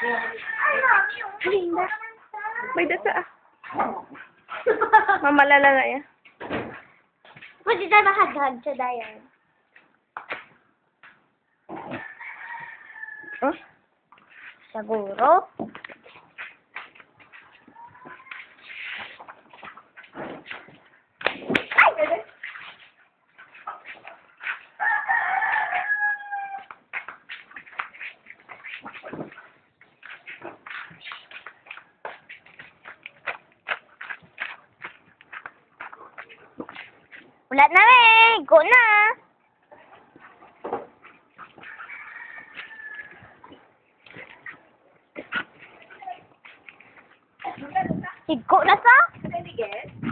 Linda. May dasa ah. Mamalala na yan. Pwede tayo makadhag sa dayan. Huh? Siguro. Wala na eh. Go na. Higo na sa?